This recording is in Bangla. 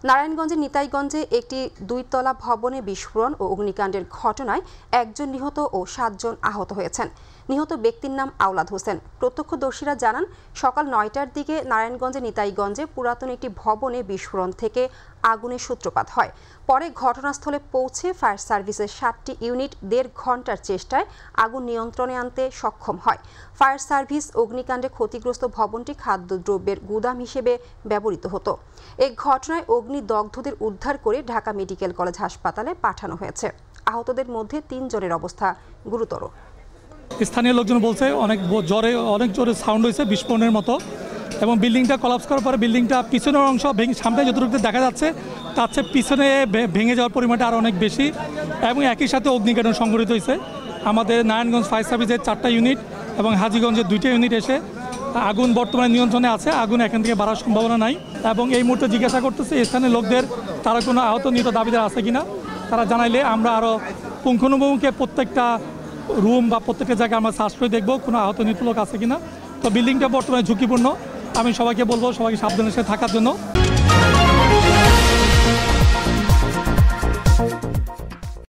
নারায়ণগঞ্জের নিতাইগঞ্জে একটি ২ তলা ভবনে বিস্ফোরণ ও অগ্নিকাণ্ডের ঘটনায় ১ জন নিহত ও ৭ জন আহত হয়েছেন। নিহত ব্যক্তির নাম আওলাদ হোসেন। প্রত্যক্ষদর্শীরা জানান, সকাল ৯টার দিকে নারায়ণগঞ্জের নিতাইগঞ্জে পুরাতন একটি ভবনে বিস্ফোরণ থেকে আগুনের সূত্রপাত হয়। পরে ঘটনাস্থলে পৌঁছে ফায়ার সার্ভিসের ৭টি ইউনিট ১.৫ ঘণ্টার চেষ্টায় আগুন নিয়ন্ত্রণে আনতে সক্ষম হয়। ফায়ার সার্ভিস অগ্নিকাণ্ডে ক্ষতিগ্রস্ত ভবনটি খাদ্যদ্রব্যের গুদাম হিসেবে ব্যবহৃত হতো। এই ঘটনায় অগ্নিদগ্ধদের উদ্ধার করে ঢাকা মেডিকেল কলেজ হাসপাতালে পাঠানো হয়েছে। আহতদের মধ্যে ৩ জনের অবস্থা গুরুতর। স্থানীয় লোকজন বলছে অনেক জোরে সাউন্ড হয়েছে বিস্ফোরণের মতো, এবং বিল্ডিংটা কলাপস করার পরে বিল্ডিংটা পিছনের অংশ সামনে যতটুকু দেখা যাচ্ছে তার চেয়ে পিছনে ভেঙে যাওয়ার পরিমাণটা আরও অনেক বেশি, এবং একই সাথে অগ্নিকাণ্ড সংঘটিত হয়েছে। আমাদের নারায়ণগঞ্জ ফায়ার সার্ভিসের 4টা ইউনিট এবং হাজীগঞ্জের 2টা ইউনিট এসে আগুন বর্তমানে নিয়ন্ত্রণে আছে। আগুন এখান থেকে বাড়ার সম্ভাবনা নাই, এবং এই মুহূর্তে জিজ্ঞাসা করতেছে স্থানীয় লোকদের তারা কোনো আহত নিহত দাবিদার আছে কিনা। তারা জানাইলে আমরা আরও পুঙ্খানুপুঙ্খে প্রত্যেকটা রুম বা প্রত্যেকটা জায়গায় আমরা সার্চ করে দেখবো কোনো আহত নিহত লোক আছে কিনা। তো বিল্ডিংটা বর্তমানে ঝুঁকিপূর্ণ। আমি সবাইকে বলবো সবাইকে সাবধানের সাথে থাকার জন্য।